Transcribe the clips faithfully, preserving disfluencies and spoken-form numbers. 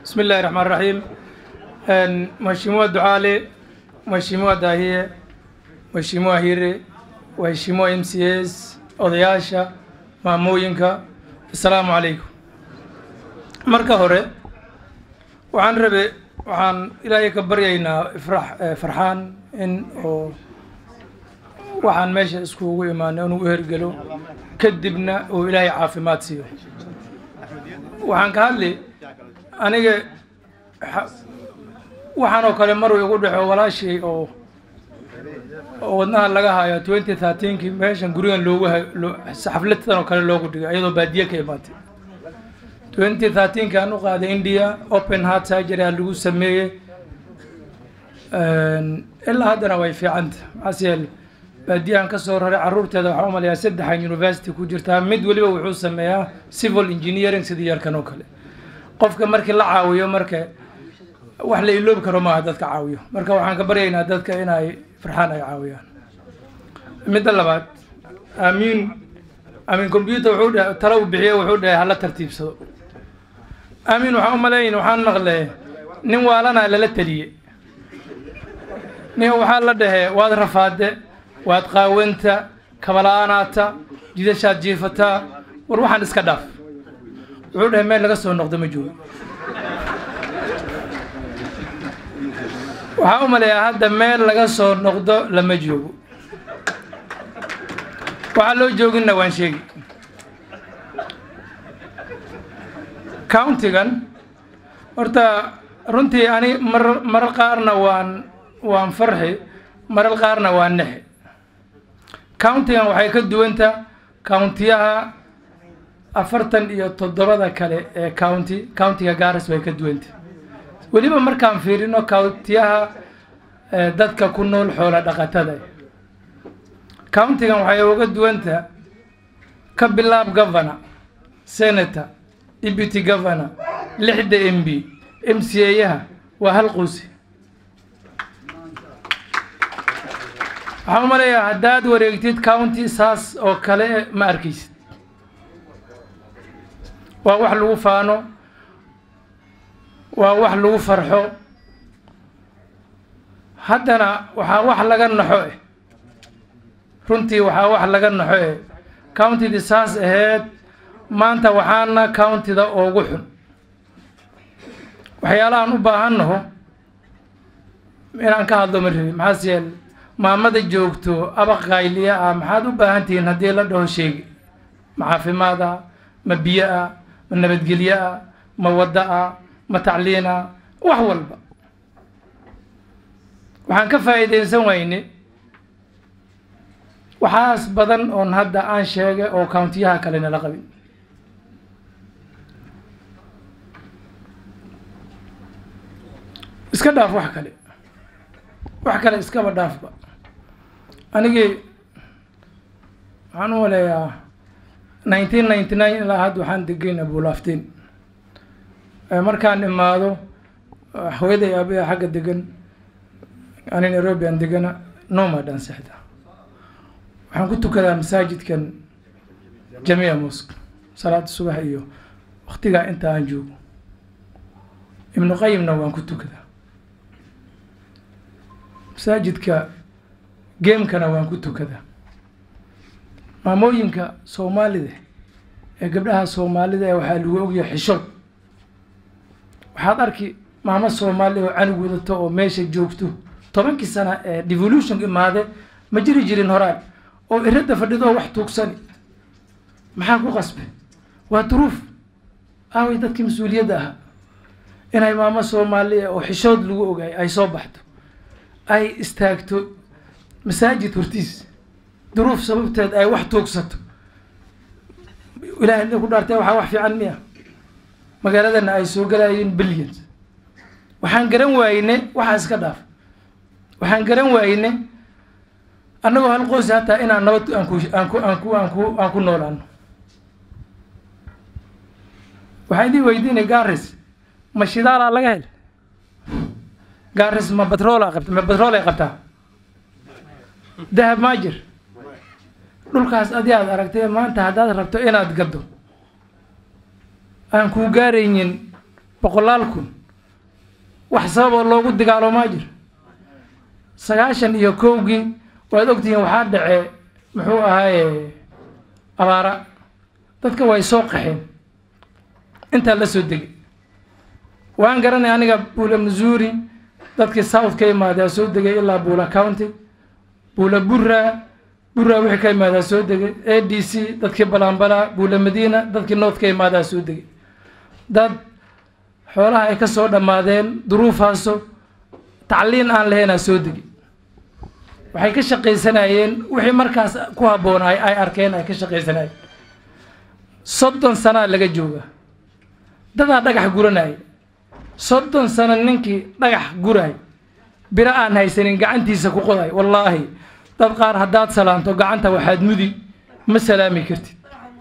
بسم الله الرحمن الرحيم. مشيمو دعالي مشيمو داهية مشيمو هيري ومشيمو ام سي اس odayaasha maamooyinka assalaamu calaykum. marka hore waxaan rabe waxaan ilaahay ka baryaynaa ifrax farxaan in oo waxaan meesha iskugu imaanay inuu hergalo kadibna oo ilaahay caafimaad siiyo. waxaan ka hadlay aniga waxaan oo kale mar ugu dhaxo walaashay oo wadnaha laga hayo twenty thirteen kii meeshan gurigan loogu xafladdan oo kale loogu dhigay iyadoo baadiye ka imaatay. twenty thirteen ka aan u qaaday India open heart surgery lagu sameeyay ilaa haddana way fiicanta. asiyel baadiyan ka soo raray caruurteeda waxa u maleeyaa saddex university ku jirta mid waliba wuxuu sameeyaa civil engineering sidii yarkan oo kale. qofka markii la caawiyo marka wax la iloobi karo ma dadka caawiyo. marka waxaan ka baryaynaa dadka inay farxaan ay caawiyaan. midda labaad amiin amiin computer wuxuu dhahay talo bixiyo wuxuu dhahay hala tartiibsado. amiin waxa u maleeyin waxaan maqlay nin waalana la taliyay nin waxa la dhahay waad rafaade waad qaawanta kabalaanaata jidashaad jiifata war waxaan iska dhaaf. wuxuu dhahay meel laga soo noqdo ma joogo. waxaa u maleeyaa hadda meel laga soo noqdo lama joogo. waxaa loo joogina waan sheegi. countigan horta runtii ani mar marar qaarna waan waan farxi marar qaarna waan naxi. countigan waxay ka duwantaa countiyaha afartan iyo toddobada kale ee county countiga Garis way ka duwantaa. weliba markaan fiirino countiyaha dadka ku nool xoola dhaqatada. countigan waxay uga duwantaa ka bilaab governor senator deputy governor lixda M P M C A-yaha waa hal qoysi. waxaan u maleeyaa haddaad wareegtid county saas oo kale ma arkaysid. waa wax lagu faano waa wax lagu farxo. haddana waxaa wax laga naxo eh runtii waxaa wax laga naxo eh countydii saas ahayd maanta waxaana countyda ugu xun. waxyaalahaan u baahannaho inaan ka hadlo ma rabin maxaas yeel maamada joogto abaq qayliya ah maxaad u baahan tihiin haddii la dhaho sheegi ma caafimaad ah ma biyo ah ma nabadgelyo ah ma waddo ah ma tacliin ah wax walba. waxaan ka faa'iidaysan wayne waxaas badan oon hadda aan sheegay oo countiyaha kale nala qabin. iska dhaaf wax kale wax kale iskaba dhaafba. anigii waxaan u maleeyaa nineteen ninety nine ilaa hadda waxaan degayn abulaftiin. markaan imaado hooyaday aabaya xagga degan ani Nairobi aan degana nomadaan seexda. waxaan ku tukadaa masaajidkan Jamia Mosque salaad subax iyo waqtiga inta aan joogo. ibnu qayyimna waan ku tukadaa masaajidka geemkana waan ku tukadaa. maamooyinka Soomaalida ee gabdhaha Soomaalida ee waxaa lagu ogyahay xishood. waxaad arki maamo Soomaali oo canug wadato oo meesha joogto tobankii sana ee devolution imaade ma jiri jirin horaan oo irada fadhido wax tuugsani. maxaa ku qasbay? waa duruuf aaway dadkii mas'uuliyadda ahaa inay maamo Soomaali oo xishood lagu ogaay ay soo baxdo ay istaagto masaajid hortiis duruuf sababteed ay wax tuugsato. ilaahay ku dhaartay waxa wax fiican miya magaaladana ay soo galayeen billions. waxaan garan waayne waxa iska dhaaf. waxaan garan waayne annagoo hal qoys hataa inaan nabad aan ku aan ku aan ku aan ku aan ku noolaano. waxay idin weydiinay Garis ma shidaal laga hel. Garis ma petrol qabta ma petrol ay qabtaa dahab ma jir. dhulkaas adiyaad aragtay maanta haddaad rabto inaad gado aan ku gaaraynin boqolaal kun wax sabab loogu dagaalo ma jiro sagaashan iyo kowgii waad ogtihiin waxaa dhacay muxuu ahaayey abaara dadka way soo qaxeen inta la soo degay waan garanay aniga Buula Missouri dadkii South ka yimaada soo degay ilaa Buula County Buula Burra Burra wixii ka yimaada soo degay A D C dadkii Balambala Buula Medina dadkii North ka yimaada soo degay dad xoolaha ay ka soo dhamaadeen duruufaaso tacliin aan lahayn soo degay waxay ka shaqaysanayeen wixii markaas ku haboonay ay arkeen ay ka shaqaysanayeen soddon sano laga jooga dada dhagax guranay soddon sano ninkii dhagax guray bira aan haysanin gacantiisa ku qoday wallahi dad qaar hadaad salaanto gacanta waxaad mudi ma salaami kartid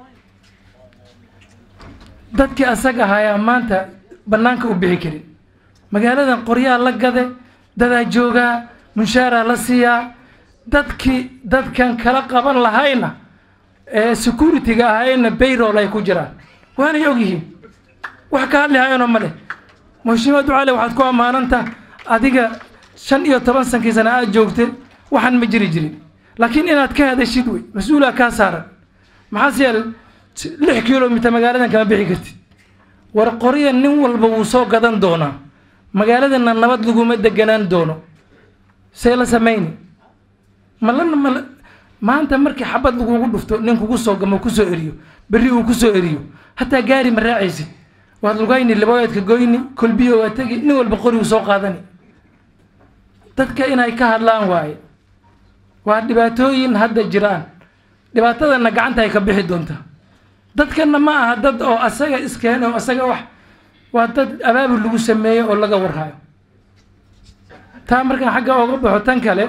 dadkii asaga haya maanta banaanka u bixi karin magaaladan qoryaa la gade dada jooga munshaara la siiya dadkii dadkan kala qaban lahayna ee security-ga ahayna payroll ay ku jiraan waana ogyihiin wax ka hadlayno male Mheshimiwa Ducaale waxaad ku amaananta adiga shan iyo toban sankii sana aad joogtay waxan ma jiri jirin laakiin inaad ka hadashid way mas'uula ka saaran maxaa yeelay lix kiiloomitir magaaladan kama bixi kartid war qoriya nin walba uu soo gadan doona magaaladan nabad laguma deganaan doono see la sameeyay malana maanta markii xabad lagu dhufto nin kugu soo gamo ku soo eriyo bari uu ku soo eriyo hatta gaari ma raacaysid waad lugayni labaadka goyni kulbiyo waa tagi nin walba qori uu soo qaadani dadka inay ka hadlaan waay waa dhibaatooyin hadda jiraan dhibaatadana gacanta ay ka bixi doonta dadkana ma aha dad oo asaga iskeen oo asaga wax waa dad abaabul lagu sameeyo oo laga warhayo taa markaan xagga uga baxo tan kale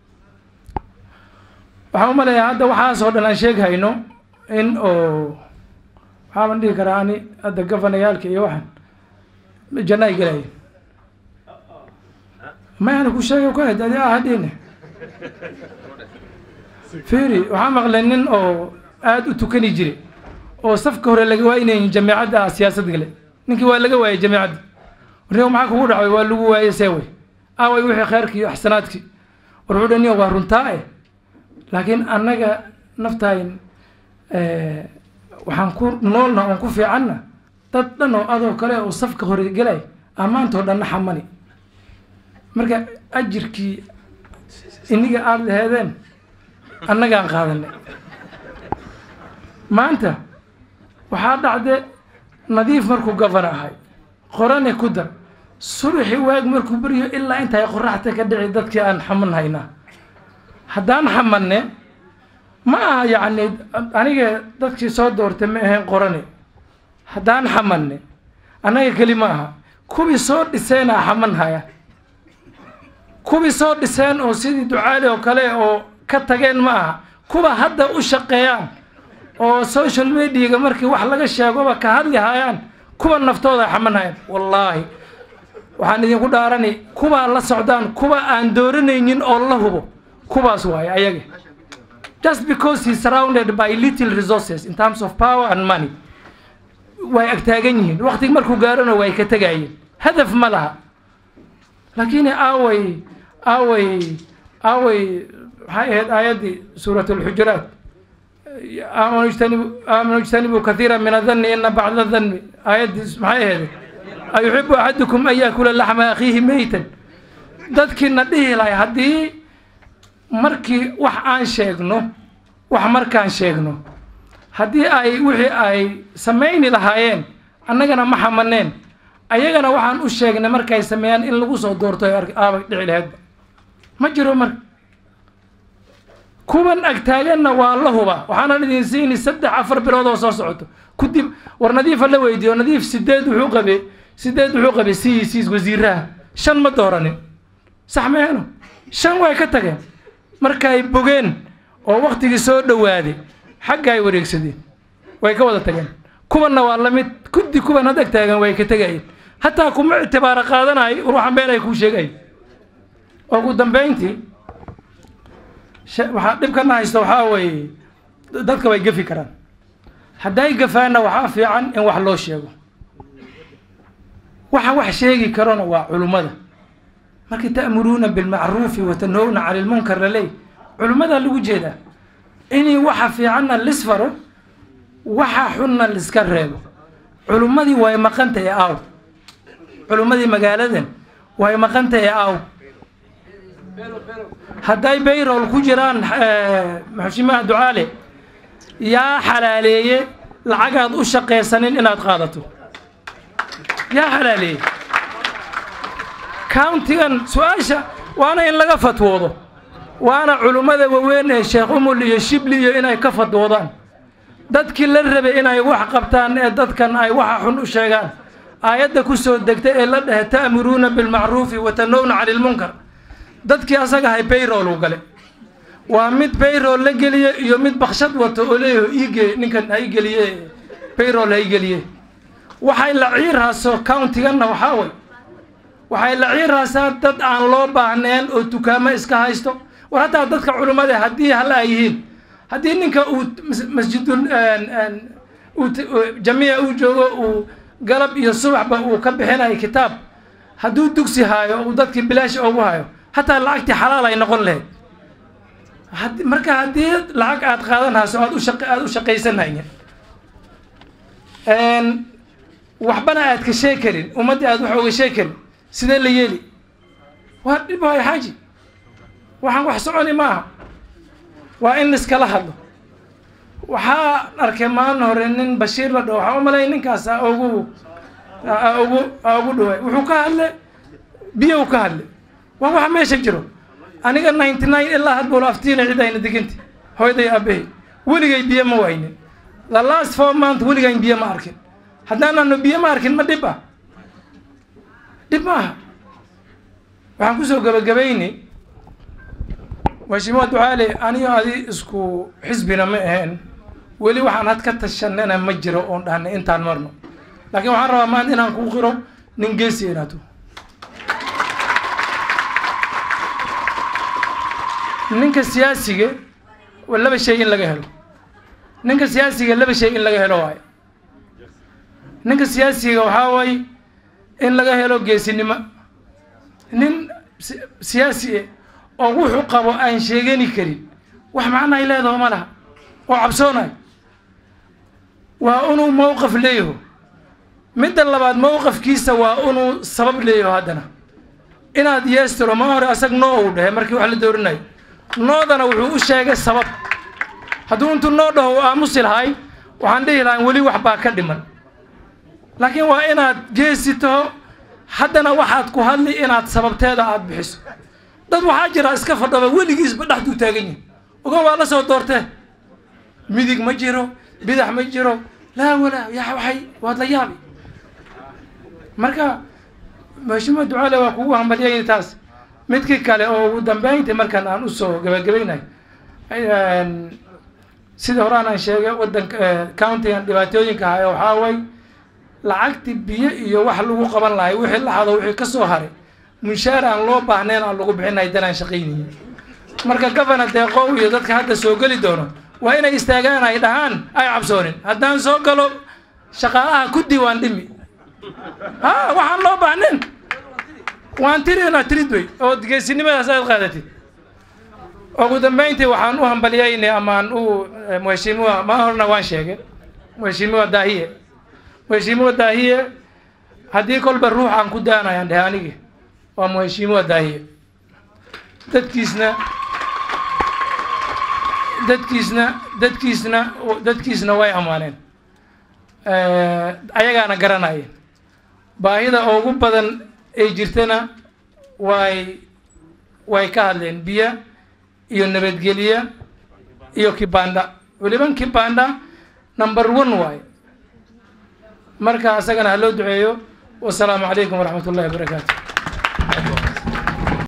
waxaan u maleeyaa hadda waxaa soo dhan aan sheegayno in oo waxaan dhihi karaa ani hadda gafanayaalka iyo waxan janay galay ma ana ku sheegay ku aad adi ahadine fiiri waxaan maqlay nin oo aad u tukani jiray oo safka hore laga waayay jamiicada siyaasadda gale ninkii waa laga waayay jamiicada warniyo maxaa kugu dhacay waa lagu waayay seeway aaway wixii khayrkii iyo xisanaadkii wuxuu dhaniyo waa runtaa eh laakiin annaga naftayn ee waxaan ku noolna oo ku fiicanna dad dhan oo adoo kale oo safka hore galay amaanto dhan xamani marka ajirkii iniga aad leedeen annaga aan qaadanay maanta waxaa dhacday nadiif markuu gafan ahay qorane ku dar subaxi waag markuu bariyo ilaa inta ay qoraxda ka dhici dadkii aan xaman haynaa haddaan xamanne ma aha yacni aniga dadkii soo doortay ma ahayn qorane haddaan xamanne annaga keli ma aha kuwii soo dhiseenaa xaman haya kuwii soo dhiseen oo sidii Ducaale oo kale oo ka tageen ma aha kuwa hadda u shaqeeyaan oo social media markii wax laga sheego ka hadli hayaan kuwa naftooda xaman hayaan wallahi waxaan idin ku dhaarani kuwa la socdaan kuwa aan dooranaynin oo la hubo kuwaas waay ayaga just because he's surrounded by little resources in terms of power and money way agtaagan yihiin waqti markuu gaarano way ka tagayeen hadaf ma laha laakiin aaway aaway aaway hay'ad ayadi suuratul hujurat آمنوا اجتنبوا آمنوا اجتنبوا كثيرا من الظن إن بعض الظن آيات معايا أيحب أحدكم أن يأكل اللحم أخيه ميتا dadkii na dhihi lahay haddii markii wax aan sheegno wax markaan sheegno haddii ay wixii ay samayni lahaayeen annagana ma xamaneen ayagana waxaan u sheegnay markay sameeyaan in lagu soo doorto aabay dhici lahaydba ma jiro marka kuwan agtaaganna waa la huba waxaana idin siinay saddex afar bilood oo soo socoto kudib war nadiif la weydiyo nadiif sideed wuxuu qabay sideed wuxuu qabay si si wasiiraha shan ma dooranin sax meeno shan way ka tageen markay bogeen oo waqtigii soo dhawaaday xagga ay wareegsadeen way ka wada tageen kuwana waa la mid kudi kuwan hadda taagan way ka tagayeen hatta kuma ictibaar qaadanay ruuxan been ay ku sheegay oo ugu dambeyntii waxa dhibkana haysto waxa way dadka way gafi karaan haday gafaana waxa fiican in wax loo sheego waxa wax sheegi karona waa culimada markii ta'muruuna bil ma'ruf wa tanhawna 'anil munkar lay culimada lagu jeeda inii waxa fiicanna lisfaro waxa xunna liska reebo culimadii way maqantay aaw culimadii magaaladan way maqantay aaw hadday bayrool ku jiraan maxshimaha ducaale yaa xalaaleeye lacagaad u shaqeysanin inaad qaadato yaa xalaaleeye countigan su'aasha waana in laga fatwoodo waana culimada waaweyn ee sheekh umul iyo shibli iyo inay ka fatwoodaan dadkii la rabay inay wax qabtaan ee dadkan ay waxa xun u sheegaan aayadda ku soo degtay ee la dhahay ta'muruuna bil ma'ruf wa tanhawna 'anil munkar dadkii asaga hay payroll u gale waa mid payroll la geliye iyo mid baqshad wato oo leeyahay iige ninkan ay geliye payroll ay geliye waxay la ciiraaso countiganna waxa way waxay la ciiraasaa dad aan loo baahneen oo dukaamo iska haysto war hataa dadka culimada haddii hal ay yihiin haddii ninka uu masjidul uu jamiica uu joogo uu galab iyo subaxba uu ka bixinayo kitaab hadduu dugsi haayo uu dadkii bilaash ugu hayo hataa lacagtii xalaal ay noqon lahayd marka haddii lacag aad qaadanayso aad u shaqo aad u shaqaysanayeen een waxbana aad ka sheekarin ummadii aad wax uga sheekarin sidee la yeeli waa dhib way xaaji waxaan wax soconi maaha waa in iskala hadlo waxaa arkay maalin hore nin Bashiir la dhaho waxaa u malay ninkaas ugu ugu ugu dhaway wuxuu ka hadlay biyo ka hadlay waa waxa meesha jiro aniga ninety-nine ilaa had bool aftiina cidayna deganti hooyaday aabay waligay biyo ma waynin the last four months waligay biyo ma arkin haddaana biyo ma arkin ma dhib ah dhib maaha waxaan ku soo gabagabaynay Mheshimiwa Ducaale aniyo adi isku xisbina ma ahayn weli waxaan had ka tashanana ma jiro oo dhahnay intaan marno laakiin waxaan rabaa maanta inaan ku qiro nin geesi inaato ninka siyaasiga wala shay in laga helo ninka siyaasiga laba shay in laga helo waay ninka siyaasiga waxa way in laga helo geesinimo nin siyaasi oo wuxuu qabo aan sheegani karin wax macna ay leedahay ma laha oo cabsoonay waa inuu mowqif leeyahay mid labaad mowqifkiisa waa inuu sabab leeyahay hadana inaad yeestiro ma hore asag noo u dhahay markii wax la doorinay noodana wuxuu u sheegay sabab hadduu intuu noo dhaho aamusi lahay waxaan dhihi lahaa weli wax baa ka dhiman laakiin waa inaad geesito haddana waxaad ku hadli inaad sababteeda aad bixiso dad waxaa jira iska fadhaba weligiisba dhaxdu taagan yahay uga waa la soo doortay midig ma jiro bidax ma jiro laa wala yaa waxay waad la yaabi marka Mheshimiwa Ducaale waa kugu hambaliyay taas midkii kale oo ugu dambeyntii markaan aan u soo gabagabaynay sida horaan aan sheegay wadanka county-gan dhibaatooyinka ah waxa way lacagti biyo iyo wax lagu qaban lahay wixii la hado wixii ka soo haray mushaar aan loo baahnayn aan lagu bixinay danaan shaqeynay marka governor deeqo iyo dadka hadda soo gali doono waa inay istaagaan ay dhahaan ay cabsoonin haddaan soo galo shaqaalaha ku diiwaan dhimi ha waxaan loo baahnayn waan tirina tiridway oo geesinimadaas aad qaadatid ugu dambeyntii waxaan u hambaliyay amaan u Mheshimiwa ma horna waan sheegay Mheshimiwa Daahiye Mheshimiwa Daahiye haddii kolba ruux aan ku daanayaan dhahanigi waa Mheshimiwa Daahiye dadkiisna dadkiisna dadkiisna dadkiisna way amaaneen ayagaana garanayeen baahida ugu badan ay jirtana way way ka hadleen biyo iyo nabadgelyo iyo kibanda waliban kibanda number one way marka asagana loo duceeyo wassalaamu calaykum waraxmatullaahi wabarakaatuh